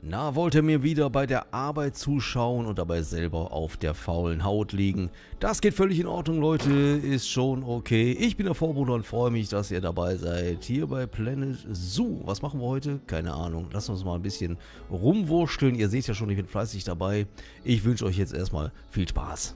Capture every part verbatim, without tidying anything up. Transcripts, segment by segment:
Na, wollt ihr mir wieder bei der Arbeit zuschauen und dabei selber auf der faulen Haut liegen? Das geht völlig in Ordnung, Leute, ist schon okay. Ich bin der Vorbruder und freue mich, dass ihr dabei seid. Hier bei Planet Zoo. Was machen wir heute? Keine Ahnung. Lass uns mal ein bisschen rumwurschteln. Ihr seht ja schon, ich bin fleißig dabei. Ich wünsche euch jetzt erstmal viel Spaß.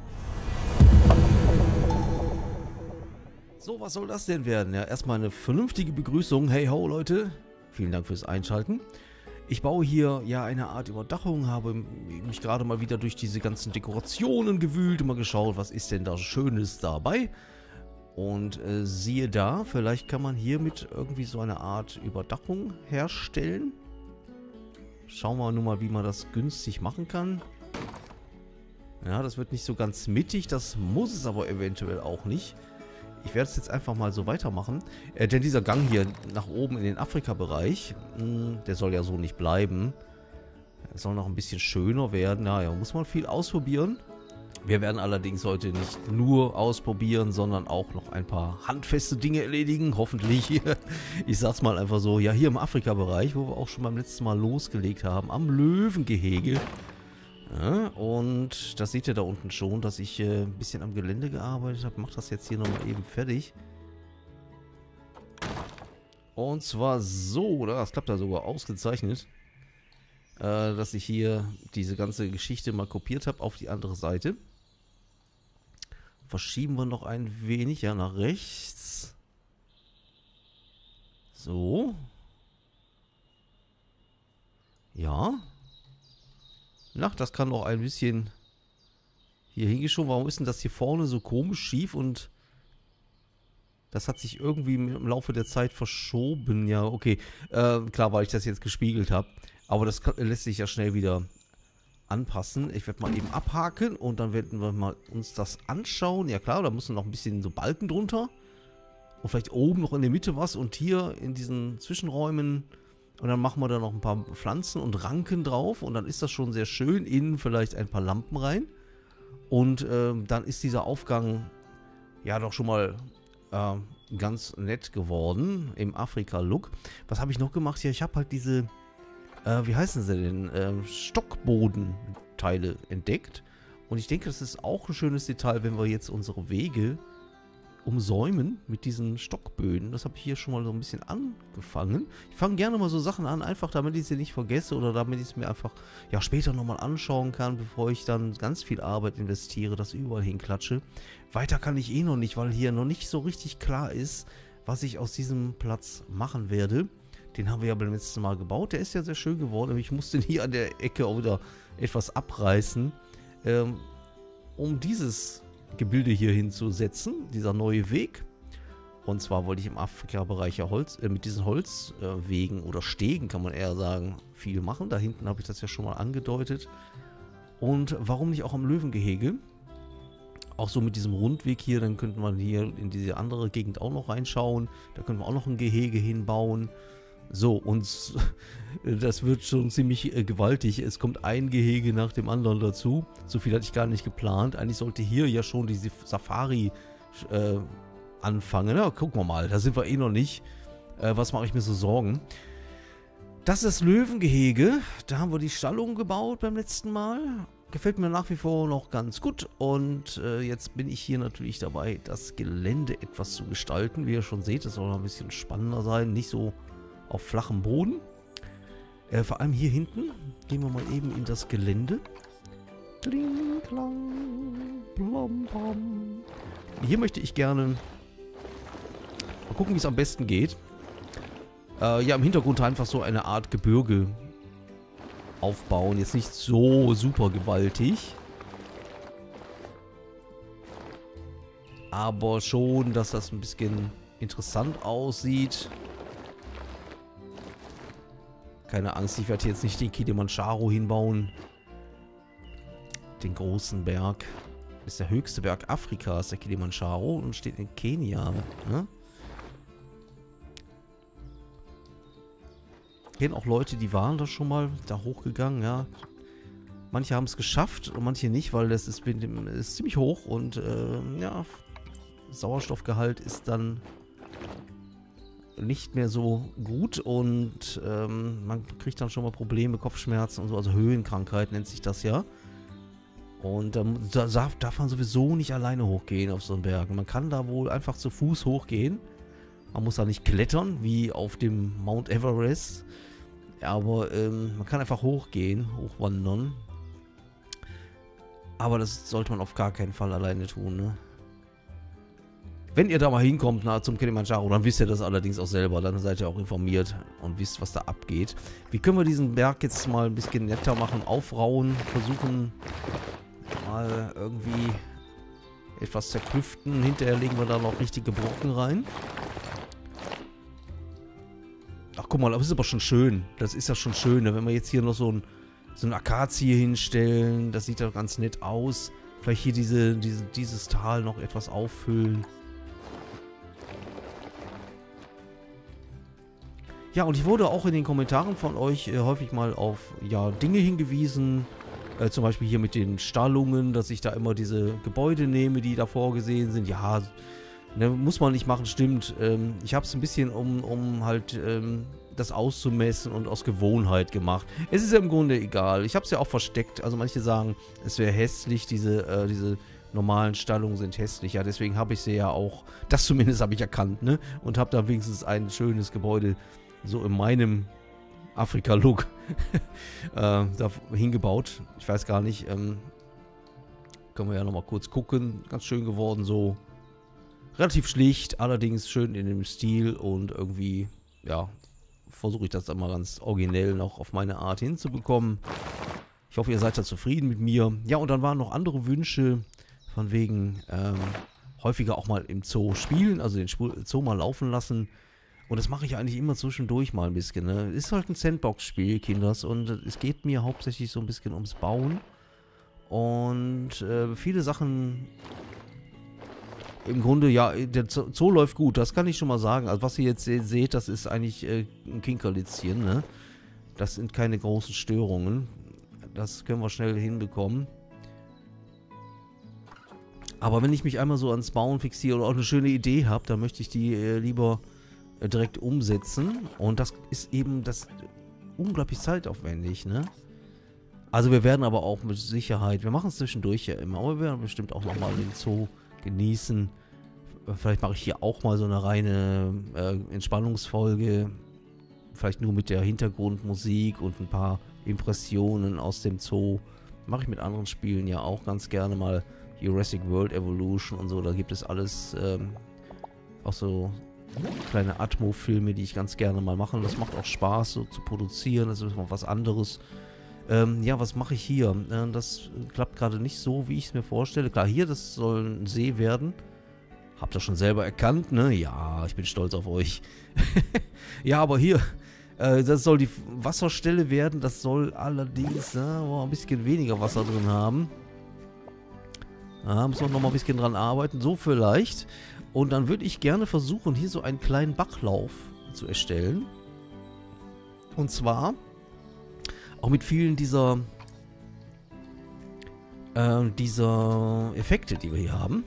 So, was soll das denn werden? Ja, erstmal eine vernünftige Begrüßung. Hey ho, Leute. Vielen Dank fürs Einschalten. Ich baue hier ja eine Art Überdachung, habe mich gerade mal wieder durch diese ganzen Dekorationen gewühlt und mal geschaut, was ist denn da Schönes dabei. Und äh, siehe da, vielleicht kann man hiermit irgendwie so eine Art Überdachung herstellen. Schauen wir nun mal, wie man das günstig machen kann. Ja, das wird nicht so ganz mittig, das muss es aber eventuell auch nicht. Ich werde es jetzt einfach mal so weitermachen. Äh, denn dieser Gang hier nach oben in den Afrika-Bereich, mh, der soll ja so nicht bleiben. Er soll noch ein bisschen schöner werden. Naja, muss man viel ausprobieren. Wir werden allerdings heute nicht nur ausprobieren, sondern auch noch ein paar handfeste Dinge erledigen. Hoffentlich. Ich sag's mal einfach so. Ja, hier im Afrika-Bereich, wo wir auch schon beim letzten Mal losgelegt haben, am Löwengehege. Ja, und das seht ihr da unten schon, dass ich äh, ein bisschen am Gelände gearbeitet habe. Mache das jetzt hier nochmal eben fertig. Und zwar so, das klappt da sogar ausgezeichnet, äh, dass ich hier diese ganze Geschichte mal kopiert habe auf die andere Seite. Verschieben wir noch ein wenig, ja, nach rechts. So. Ja. Na, das kann doch ein bisschen hier hingeschoben. Warum ist denn das hier vorne so komisch schief und das hat sich irgendwie im Laufe der Zeit verschoben. Ja, okay. Äh, klar, weil ich das jetzt gespiegelt habe. Aber das kann, lässt sich ja schnell wieder anpassen. Ich werde mal eben abhaken und dann werden wir mal uns das anschauen. Ja klar, da müssen noch ein bisschen so Balken drunter. Und vielleicht oben noch in der Mitte was und hier in diesen Zwischenräumen. Und dann machen wir da noch ein paar Pflanzen und Ranken drauf. Und dann ist das schon sehr schön. Innen vielleicht ein paar Lampen rein. Und ähm, dann ist dieser Aufgang ja doch schon mal äh, ganz nett geworden. Im Afrika-Look. Was habe ich noch gemacht? Ja, ich habe halt diese, äh, wie heißen sie denn? Äh, Stockbodenteile entdeckt. Und ich denke, das ist auch ein schönes Detail, wenn wir jetzt unsere Wege umsäumen mit diesen Stockböden. Das habe ich hier schon mal so ein bisschen angefangen. Ich fange gerne mal so Sachen an, einfach damit ich sie nicht vergesse oder damit ich es mir einfach ja später nochmal anschauen kann, bevor ich dann ganz viel Arbeit investiere, das überall hinklatsche. Weiter kann ich eh noch nicht, weil hier noch nicht so richtig klar ist, was ich aus diesem Platz machen werde. Den haben wir ja beim letzten Mal gebaut. Der ist ja sehr schön geworden, aber ich musste hier an der Ecke auch wieder etwas abreißen, ähm, um dieses Gebilde hier hinzusetzen, dieser neue Weg. Und zwar wollte ich im Afrika-Bereich ja Holz, äh, mit diesen Holzwegen äh, oder Stegen, kann man eher sagen, viel machen. Da hinten habe ich das ja schon mal angedeutet. Und warum nicht auch am Löwengehege? Auch so mit diesem Rundweg hier, dann könnte man hier in diese andere Gegend auch noch reinschauen. Da können wir auch noch ein Gehege hinbauen. So, und das wird schon ziemlich äh, gewaltig. Es kommt ein Gehege nach dem anderen dazu. So viel hatte ich gar nicht geplant. Eigentlich sollte hier ja schon diese Safari äh, anfangen. Ja, gucken wir mal, da sind wir eh noch nicht. Äh, was mache ich mir so Sorgen? Das ist das Löwengehege. Da haben wir die Stallung gebaut beim letzten Mal. Gefällt mir nach wie vor noch ganz gut. Und äh, jetzt bin ich hier natürlich dabei, das Gelände etwas zu gestalten. Wie ihr schon seht, das soll noch ein bisschen spannender sein. Nicht so auf flachem Boden. Äh, vor allem hier hinten. Gehen wir mal eben in das Gelände. Kling, klang, blom, blom. Hier möchte ich gerne mal gucken, wie es am besten geht. Äh, ja, im Hintergrund einfach so eine Art Gebirge aufbauen. Jetzt nicht so super gewaltig. Aber schon, dass das ein bisschen interessant aussieht. Keine Angst, ich werde jetzt nicht den Kilimanjaro hinbauen. Den großen Berg. Das ist der höchste Berg Afrikas, der Kilimanjaro, und steht in Kenia. Ne? Ich kenne auch Leute, die waren da schon mal da hochgegangen, ja. Manche haben es geschafft und manche nicht, weil das ist, ist ziemlich hoch und äh, ja, Sauerstoffgehalt ist dann nicht mehr so gut und ähm, man kriegt dann schon mal Probleme, Kopfschmerzen und so, also Höhenkrankheit nennt sich das ja. Und ähm, da darf man sowieso nicht alleine hochgehen auf so einen Berg. Man kann da wohl einfach zu Fuß hochgehen. Man muss da nicht klettern, wie auf dem Mount Everest. Aber ähm, man kann einfach hochgehen, hochwandern. Aber das sollte man auf gar keinen Fall alleine tun, ne? Wenn ihr da mal hinkommt, na, zum Kilimanjaro, dann wisst ihr das allerdings auch selber. Dann seid ihr auch informiert und wisst, was da abgeht. Wie können wir diesen Berg jetzt mal ein bisschen netter machen, aufrauen, versuchen mal irgendwie etwas zerklüften. Hinterher legen wir da noch richtige Brocken rein. Ach, guck mal, das ist aber schon schön. Das ist ja schon schön, ne? Wenn wir jetzt hier noch so ein so eine Akazie hinstellen. Das sieht doch ganz nett aus. Vielleicht hier diese, diese, dieses Tal noch etwas auffüllen. Ja, und ich wurde auch in den Kommentaren von euch äh, häufig mal auf ja, Dinge hingewiesen. Äh, zum Beispiel hier mit den Stallungen, dass ich da immer diese Gebäude nehme, die da vorgesehen sind. Ja, ne, muss man nicht machen, stimmt. Ähm, ich habe es ein bisschen, um, um halt ähm, das auszumessen und aus Gewohnheit gemacht. Es ist ja im Grunde egal. Ich habe es ja auch versteckt. Also manche sagen, es wäre hässlich, diese, äh, diese normalen Stallungen sind hässlich. Ja, deswegen habe ich sie ja auch, das zumindest habe ich erkannt, ne? Und habe da wenigstens ein schönes Gebäude so in meinem Afrika-Look äh, da hingebaut. Ich weiß gar nicht, ähm, können wir ja nochmal kurz gucken. Ganz schön geworden so. Relativ schlicht, allerdings schön in dem Stil und irgendwie, ja, versuche ich das dann mal ganz originell noch auf meine Art hinzubekommen. Ich hoffe, ihr seid da zufrieden mit mir. Ja, und dann waren noch andere Wünsche von wegen ähm, häufiger auch mal im Zoo spielen, also den Zoo mal laufen lassen. Und das mache ich eigentlich immer zwischendurch mal ein bisschen. Ne? Ist halt ein Sandbox-Spiel, Kinders, und es geht mir hauptsächlich so ein bisschen ums Bauen. Und äh, viele Sachen, im Grunde, ja, der Zoo läuft gut, das kann ich schon mal sagen. Also was ihr jetzt se seht, das ist eigentlich äh, ein Kinkerlitzchen, ne? Das sind keine großen Störungen. Das können wir schnell hinbekommen. Aber wenn ich mich einmal so ans Bauen fixiere oder auch eine schöne Idee habe, dann möchte ich die äh, lieber direkt umsetzen und das ist eben das unglaublich zeitaufwendig, ne? Also wir werden aber auch mit Sicherheit, wir machen es zwischendurch ja immer, aber wir werden bestimmt auch nochmal den Zoo genießen. Vielleicht mache ich hier auch mal so eine reine äh, Entspannungsfolge, vielleicht nur mit der Hintergrundmusik und ein paar Impressionen aus dem Zoo. Mache ich mit anderen Spielen ja auch ganz gerne mal. Jurassic World Evolution und so, da gibt es alles, ähm, auch so kleine Atmo-Filme, die ich ganz gerne mal mache. Das macht auch Spaß, so zu produzieren. Das ist mal was anderes. Ähm, ja, was mache ich hier? Äh, das klappt gerade nicht so, wie ich es mir vorstelle. Klar, hier, das soll ein See werden. Habt ihr schon selber erkannt, ne? Ja, ich bin stolz auf euch. Ja, aber hier, äh, das soll die Wasserstelle werden. Das soll allerdings äh, oh, ein bisschen weniger Wasser drin haben. Da müssen wir noch mal ein bisschen dran arbeiten. So vielleicht. Und dann würde ich gerne versuchen, hier so einen kleinen Bachlauf zu erstellen. Und zwar auch mit vielen dieser, äh, dieser Effekte, die wir hier haben.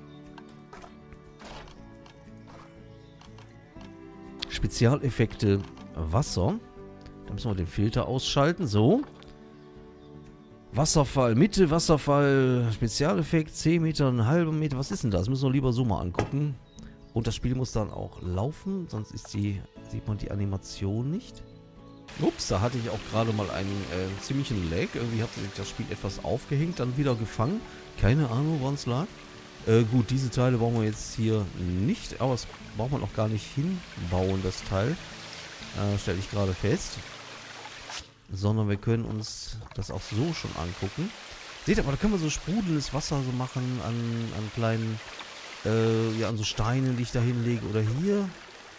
Spezialeffekte Wasser. Da müssen wir den Filter ausschalten. So. Wasserfall, Mitte, Wasserfall, Spezialeffekt, zehn Meter, einen halben Meter. Was ist denn das? Müssen wir lieber so mal angucken. Und das Spiel muss dann auch laufen, sonst ist die, sieht man die Animation nicht. Ups, da hatte ich auch gerade mal einen äh, ziemlichen Lag. Irgendwie hat sich das Spiel etwas aufgehängt, dann wieder gefangen. Keine Ahnung, woran es lag. Äh, gut, diese Teile brauchen wir jetzt hier nicht, aber das braucht man auch gar nicht hinbauen, das Teil. Äh, stelle ich gerade fest. Sondern wir können uns das auch so schon angucken. Seht ihr, aber da können wir so sprudelndes Wasser so machen an, an kleinen, äh, ja, an so Steinen, die ich da hinlege. Oder hier.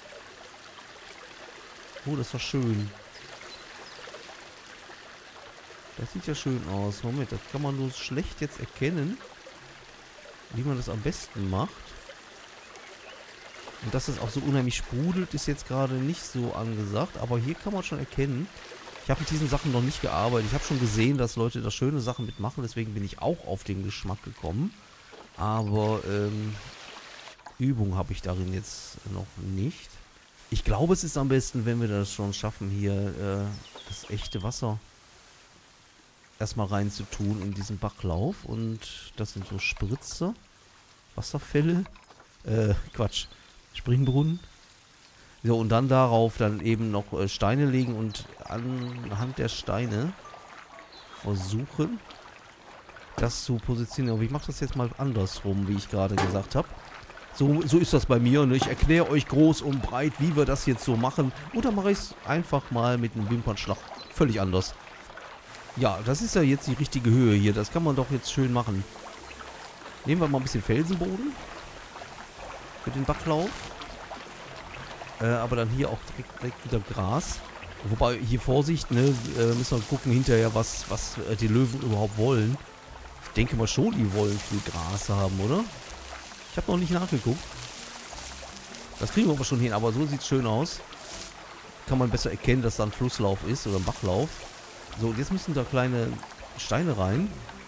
Oh, das war schön. Das sieht ja schön aus. Moment, das kann man nur schlecht jetzt erkennen, wie man das am besten macht. Und dass es auch so unheimlich sprudelt, ist jetzt gerade nicht so angesagt. Aber hier kann man schon erkennen. Ich habe mit diesen Sachen noch nicht gearbeitet. Ich habe schon gesehen, dass Leute da schöne Sachen mitmachen. Deswegen bin ich auch auf den Geschmack gekommen. Aber ähm, Übung habe ich darin jetzt noch nicht. Ich glaube, es ist am besten, wenn wir das schon schaffen, hier äh, das echte Wasser erstmal rein zu tun in diesen Bachlauf. Und das sind so Spritzer, Wasserfälle, äh, Quatsch, Springbrunnen. So, und dann darauf dann eben noch äh, Steine legen und anhand der Steine versuchen, das zu positionieren. Aber ich mache das jetzt mal andersrum, wie ich gerade gesagt habe. So, so ist das bei mir. Ne? Ich erkläre euch groß und breit, wie wir das jetzt so machen. Oder mache ich es einfach mal mit einem Wimpernschlag. Völlig anders. Ja, das ist ja jetzt die richtige Höhe hier. Das kann man doch jetzt schön machen. Nehmen wir mal ein bisschen Felsenboden. Für den Bachlauf. Äh, aber dann hier auch direkt, direkt wieder Gras. Wobei, hier Vorsicht, ne, äh, müssen wir gucken hinterher, was, was äh, die Löwen überhaupt wollen. Ich denke mal schon, die wollen viel Gras haben, oder? Ich habe noch nicht nachgeguckt. Das kriegen wir aber schon hin, aber so sieht es schön aus. Kann man besser erkennen, dass da ein Flusslauf ist oder ein Bachlauf. So, und jetzt müssen da kleine Steine rein.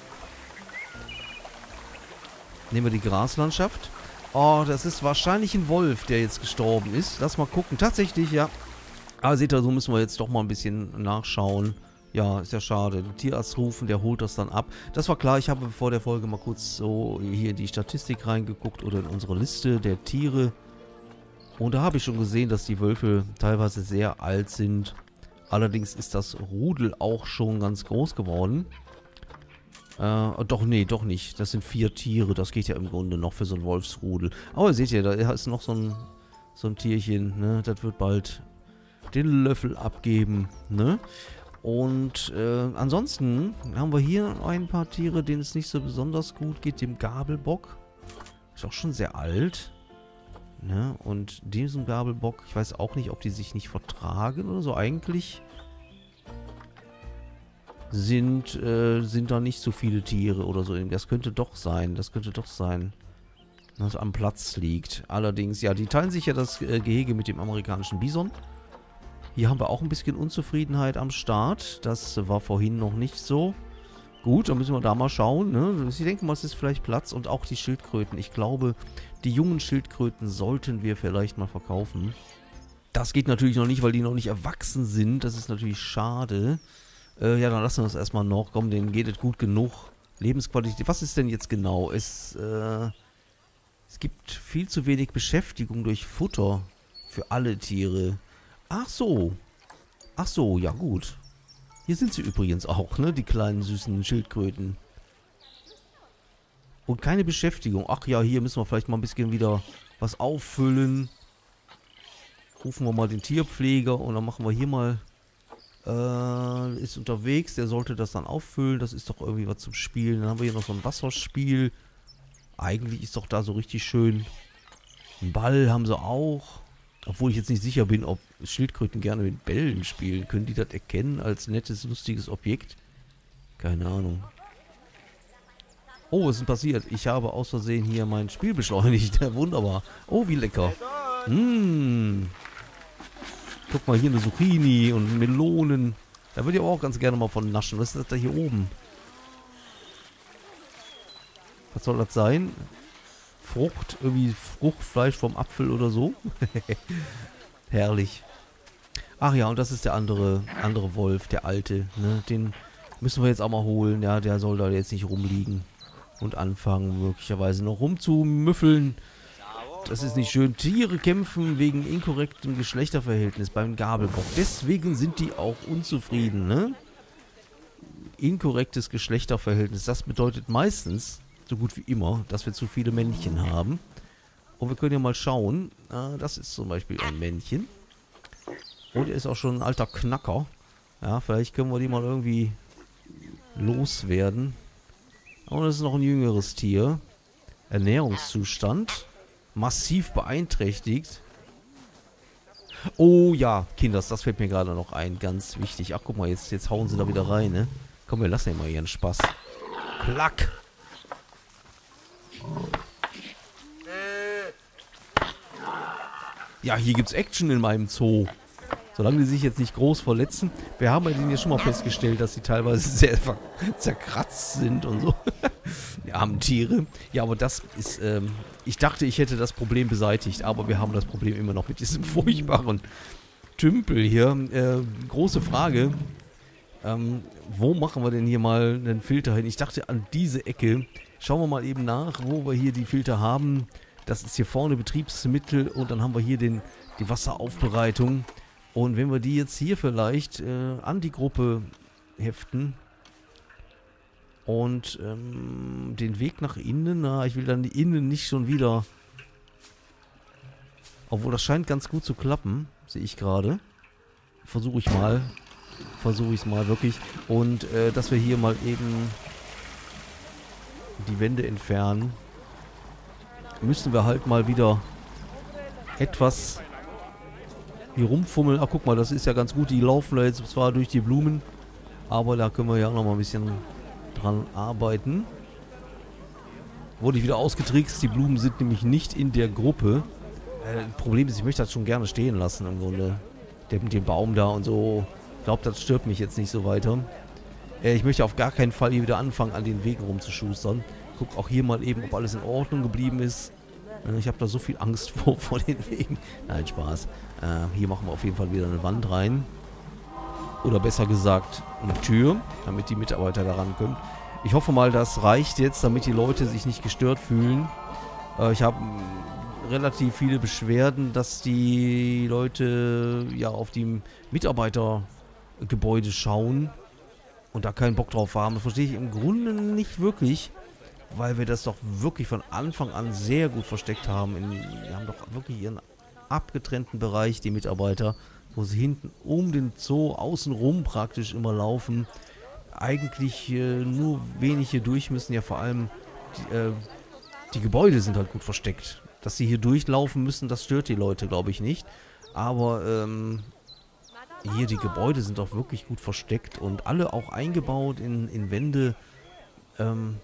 Nehmen wir die Graslandschaft. Oh, das ist wahrscheinlich ein Wolf, der jetzt gestorben ist. Lass mal gucken. Tatsächlich, ja. Aber seht ihr, so müssen wir jetzt doch mal ein bisschen nachschauen. Ja, ist ja schade. Den Tierarzt rufen, der holt das dann ab. Das war klar, ich habe vor der Folge mal kurz so hier in die Statistik reingeguckt oder in unsere Liste der Tiere. Und da habe ich schon gesehen, dass die Wölfe teilweise sehr alt sind. Allerdings ist das Rudel auch schon ganz groß geworden. Äh, doch, nee, doch nicht. Das sind vier Tiere. Das geht ja im Grunde noch für so ein Wolfsrudel. Aber seht ihr, da ist noch so ein, so ein Tierchen, ne? Das wird bald den Löffel abgeben, ne? Und äh, ansonsten haben wir hier ein paar Tiere, denen es nicht so besonders gut geht. Dem Gabelbock. Ist auch schon sehr alt. Ne? Und diesem Gabelbock, ich weiß auch nicht, ob die sich nicht vertragen oder so. Eigentlich sind, äh, sind da nicht so viele Tiere oder so. Das könnte doch sein. Das könnte doch sein, dass am Platz liegt. Allerdings, ja, die teilen sich ja das äh, Gehege mit dem amerikanischen Bison. Hier haben wir auch ein bisschen Unzufriedenheit am Start. Das war vorhin noch nicht so. Gut, dann müssen wir da mal schauen. Ne? Ich denke mal, es ist vielleicht Platz. Und auch die Schildkröten. Ich glaube, die jungen Schildkröten sollten wir vielleicht mal verkaufen. Das geht natürlich noch nicht, weil die noch nicht erwachsen sind. Das ist natürlich schade. Äh, ja, dann lassen wir das erstmal noch. Komm, denen geht es gut genug. Lebensqualität. Was ist denn jetzt genau? Es, äh, es gibt viel zu wenig Beschäftigung durch Futter für alle Tiere. Ach so. Ach so, ja gut. Hier sind sie übrigens auch, ne? Die kleinen süßen Schildkröten. Und keine Beschäftigung. Ach ja, hier müssen wir vielleicht mal ein bisschen wieder was auffüllen. Rufen wir mal den Tierpfleger und dann machen wir hier mal... Äh, ist unterwegs, der sollte das dann auffüllen. Das ist doch irgendwie was zum Spielen. Dann haben wir hier noch so ein Wasserspiel. Eigentlich ist doch da so richtig schön. Einen Ball haben sie auch. Obwohl ich jetzt nicht sicher bin, ob Schildkröten gerne mit Bällen spielen. Können die das erkennen als nettes, lustiges Objekt? Keine Ahnung. Oh, was ist denn passiert? Ich habe aus Versehen hier mein Spiel beschleunigt. Wunderbar. Oh, wie lecker. Mmh. Guck mal, hier eine Zucchini und Melonen. Da würde ich auch ganz gerne mal von naschen. Was ist das da hier oben? Was soll das sein? Frucht, irgendwie Fruchtfleisch vom Apfel oder so. Herrlich. Ach ja, und das ist der andere, andere Wolf, der alte. Ne? Den müssen wir jetzt auch mal holen. Ja, der soll da jetzt nicht rumliegen und anfangen, möglicherweise noch rumzumüffeln. Das ist nicht schön. Tiere kämpfen wegen inkorrektem Geschlechterverhältnis beim Gabelbock. Deswegen sind die auch unzufrieden, ne? Inkorrektes Geschlechterverhältnis. Das bedeutet meistens, so gut wie immer, dass wir zu viele Männchen haben. Und wir können ja mal schauen. Äh, das ist zum Beispiel ein Männchen. Und er ist auch schon ein alter Knacker. Ja, vielleicht können wir die mal irgendwie loswerden. Und das ist noch ein jüngeres Tier. Ernährungszustand. Massiv beeinträchtigt. Oh ja, Kinders, das fällt mir gerade noch ein. Ganz wichtig. Ach, guck mal, jetzt, jetzt hauen sie da wieder rein, ne? Komm, wir lassen ja mal ihren Spaß. Klack! Ja, hier gibt's Action in meinem Zoo. Solange die sich jetzt nicht groß verletzen. Wir haben bei denen ja schon mal festgestellt, dass sie teilweise sehr zerkratzt sind und so. Die armen Tiere. Ja, aber das ist, ähm, ich dachte, ich hätte das Problem beseitigt, aber wir haben das Problem immer noch mit diesem furchtbaren Tümpel hier. Äh, große Frage. Ähm, wo machen wir denn hier mal einen Filter hin? Ich dachte an diese Ecke. Schauen wir mal eben nach, wo wir hier die Filter haben. Das ist hier vorne Betriebsmittel und dann haben wir hier den, die Wasseraufbereitung. Und wenn wir die jetzt hier vielleicht äh, an die Gruppe heften und ähm, den Weg nach innen, na, ich will dann die innen nicht schon wieder, obwohl das scheint ganz gut zu klappen, sehe ich gerade. Versuche ich mal, versuche ich es mal wirklich. Und äh, dass wir hier mal eben die Wände entfernen, müssen wir halt mal wieder etwas hier rumfummeln. Ach, guck mal, das ist ja ganz gut. Die laufen da jetzt zwar durch die Blumen, aber da können wir ja auch noch mal ein bisschen dran arbeiten. Wurde ich wieder ausgetrickst. Die Blumen sind nämlich nicht in der Gruppe. Äh, Problem ist, ich möchte das schon gerne stehen lassen im Grunde. Der mit dem Baum da und so. Ich glaube, das stört mich jetzt nicht so weiter. Äh, ich möchte auf gar keinen Fall hier wieder anfangen, an den Wegen rumzuschustern. Guck auch hier mal eben, ob alles in Ordnung geblieben ist. Äh, ich habe da so viel Angst vor, vor den Wegen. Nein, Spaß. Äh, hier machen wir auf jeden Fall wieder eine Wand rein. Oder besser gesagt, eine Tür, damit die Mitarbeiter da rankommen. Ich hoffe mal, das reicht jetzt, damit die Leute sich nicht gestört fühlen. Äh, ich habe relativ viele Beschwerden, dass die Leute ja auf die Mitarbeitergebäude schauen und da keinen Bock drauf haben. Das verstehe ich im Grunde nicht wirklich, weil wir das doch wirklich von Anfang an sehr gut versteckt haben. In, wir haben doch wirklich ihren abgetrennten Bereich, die Mitarbeiter, wo sie hinten um den Zoo außenrum praktisch immer laufen. Eigentlich äh, nur wenig hier durch müssen, ja vor allem die, äh, die Gebäude sind halt gut versteckt. Dass sie hier durchlaufen müssen, das stört die Leute, glaube ich, nicht. Aber ähm, hier die Gebäude sind auch wirklich gut versteckt und alle auch eingebaut in, in Wände. Ähm,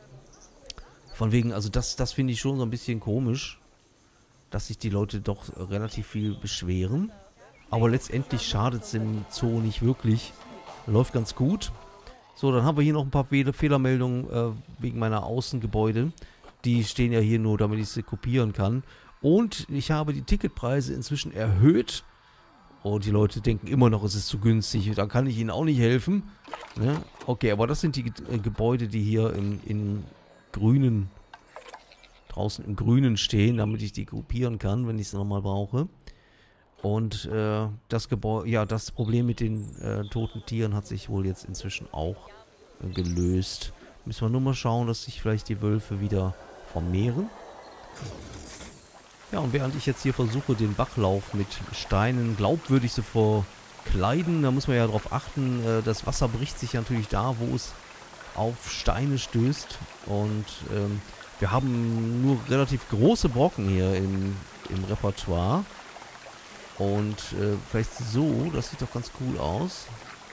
von wegen, also das, das finde ich schon so ein bisschen komisch, dass sich die Leute doch relativ viel beschweren. Aber letztendlich schadet es im Zoo nicht wirklich. Läuft ganz gut. So, dann haben wir hier noch ein paar Fehlermeldungen äh, wegen meiner Außengebäude. Die stehen ja hier nur, damit ich sie kopieren kann. Und ich habe die Ticketpreise inzwischen erhöht. Und die Leute denken immer noch, es ist zu günstig. Da kann ich ihnen auch nicht helfen. Ne? Okay, aber das sind die äh, Gebäude, die hier im, in grünen, draußen im Grünen stehen, damit ich die kopieren kann, wenn ich es nochmal brauche. Und äh, das Gebäude, ja, das Problem mit den äh, toten Tieren hat sich wohl jetzt inzwischen auch äh, gelöst. Müssen wir nur mal schauen, dass sich vielleicht die Wölfe wieder vermehren. Ja, und während ich jetzt hier versuche, den Bachlauf mit Steinen glaubwürdig zu verkleiden, da muss man ja darauf achten, äh, das Wasser bricht sich ja natürlich da, wo es auf Steine stößt. Und ähm, wir haben nur relativ große Brocken hier im, im Repertoire. Und äh, vielleicht so, das sieht doch ganz cool aus.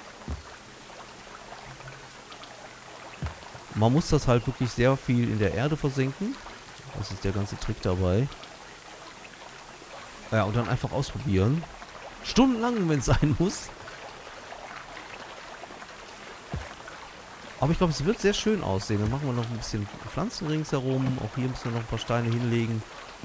Man muss das halt wirklich sehr viel in der Erde versenken. Das ist der ganze Trick dabei. Ja, und dann einfach ausprobieren. Stundenlang, wenn es sein muss. Aber ich glaube, es wird sehr schön aussehen. Dann machen wir noch ein bisschen Pflanzen ringsherum. Auch hier müssen wir noch ein paar Steine hinlegen.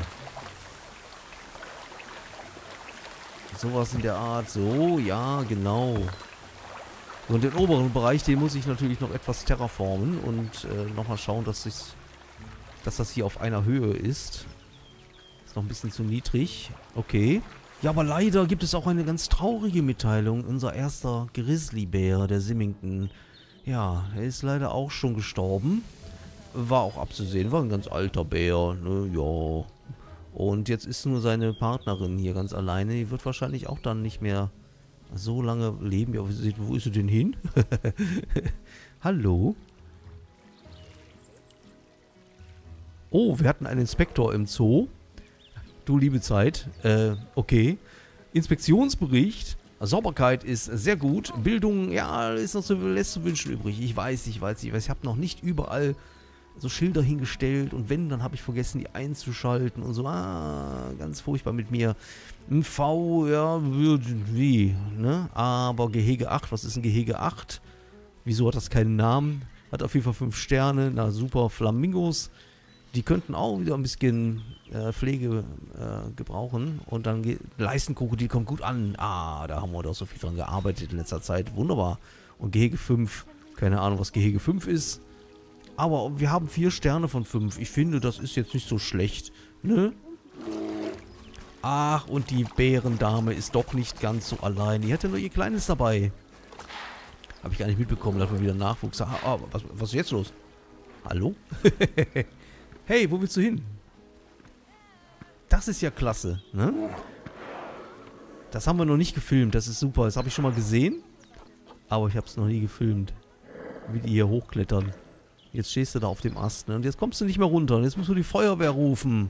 Sowas in der Art. So, ja, genau. Und den oberen Bereich, den muss ich natürlich noch etwas terraformen und äh, nochmal schauen, dass, ich, dass das hier auf einer Höhe ist. Ist noch ein bisschen zu niedrig. Okay. Ja, aber leider gibt es auch eine ganz traurige Mitteilung. Unser erster Grizzlybär, der Symington. Ja, er ist leider auch schon gestorben. War auch abzusehen. War ein ganz alter Bär, ne? Ja. Und jetzt ist nur seine Partnerin hier ganz alleine. Die wird wahrscheinlich auch dann nicht mehr so lange leben. Ja, wo ist sie denn hin? Hallo? Oh, wir hatten einen Inspektor im Zoo. Du liebe Zeit. Äh, okay. Inspektionsbericht. Sauberkeit ist sehr gut. Bildung, ja, ist noch so, lässt zu wünschen übrig. Ich weiß, ich weiß, ich weiß. Ich habe noch nicht überall so Schilder hingestellt und wenn, dann habe ich vergessen, die einzuschalten und so. Ah, ganz furchtbar mit mir. Ein V, ja, wie, ne? Aber Gehege acht, was ist ein Gehege acht? Wieso hat das keinen Namen? Hat auf jeden Fall fünf Sterne, na super, Flamingos. Die könnten auch wieder ein bisschen äh, Pflege äh, gebrauchen. Und dann Leistenkrokodil kommt gut an. Ah, da haben wir doch so viel dran gearbeitet in letzter Zeit. Wunderbar. Und Gehege fünf, keine Ahnung, was Gehege fünf ist. Aber wir haben vier Sterne von fünf. Ich finde, das ist jetzt nicht so schlecht. Ne? Ach, und die Bärendame ist doch nicht ganz so allein. Die hatte nur ihr Kleines dabei. Habe ich gar nicht mitbekommen, dass wir wieder Nachwuchs haben. Ah, was, was ist jetzt los? Hallo? Hey, wo willst du hin? Das ist ja klasse, ne? Das haben wir noch nicht gefilmt. Das ist super. Das habe ich schon mal gesehen. Aber ich habe es noch nie gefilmt. Wie die hier hochklettern. Jetzt stehst du da auf dem Ast, ne? Und jetzt kommst du nicht mehr runter. Und jetzt musst du die Feuerwehr rufen.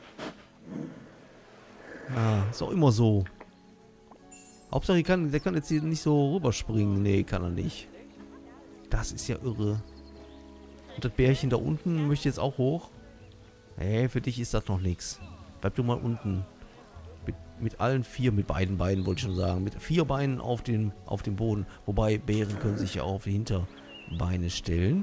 Ja, ist auch immer so. Hauptsache, kann, der kann jetzt hier nicht so rüberspringen. Nee, kann er nicht. Das ist ja irre. Und das Bärchen da unten möchte jetzt auch hoch. Hey, für dich ist das noch nichts. Bleib du mal unten. Mit, mit allen vier, mit beiden Beinen wollte ich schon sagen. Mit vier Beinen auf dem, auf dem Boden. Wobei, Bären können sich ja auch auf die Hinterbeine stellen.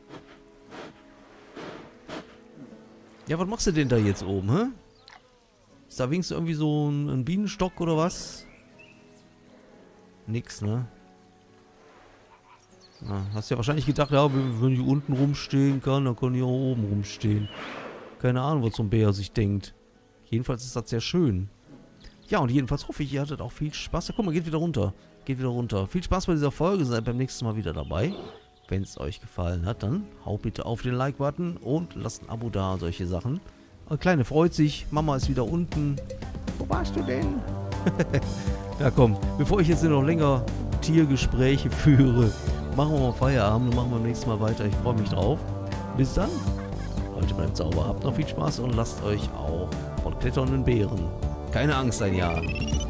Ja, was machst du denn da jetzt oben, hä? Ist da wenigstens irgendwie so ein, ein Bienenstock oder was? Nix, ne? Ja, hast ja wahrscheinlich gedacht, ja, wenn ich unten rumstehen kann, dann kann ich auch oben rumstehen. Keine Ahnung, was so ein Bär sich denkt. Jedenfalls ist das sehr schön. Ja, und jedenfalls hoffe ich, ihr hattet auch viel Spaß. Ja, guck mal, geht wieder runter. Geht wieder runter. Viel Spaß bei dieser Folge. Seid beim nächsten Mal wieder dabei. Wenn es euch gefallen hat, dann haut bitte auf den Like-Button und lasst ein Abo da, solche Sachen. Aber Kleine freut sich. Mama ist wieder unten. Wo warst du denn? Ja, komm. Bevor ich jetzt noch länger Tiergespräche führe, machen wir mal Feierabend und machen wir beim nächsten Mal weiter. Ich freue mich drauf. Bis dann. Leute, bleibt sauber. Habt noch viel Spaß und lasst euch auch von kletternden Bären keine Angst einjagen.